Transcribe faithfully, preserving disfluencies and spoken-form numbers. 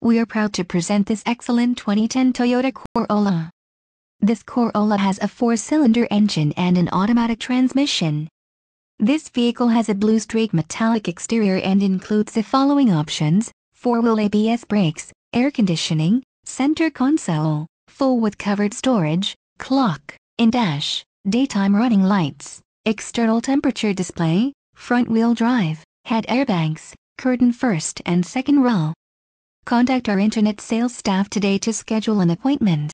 We are proud to present this excellent twenty ten Toyota Corolla. This Corolla has a four-cylinder engine and an automatic transmission. This vehicle has a blue streak metallic exterior and includes the following options: four-wheel A B S brakes, air conditioning, center console, full with covered storage, clock, in-dash, daytime running lights, external temperature display, front-wheel drive, head airbags, curtain first and second row. Contact our internet sales staff today to schedule an appointment.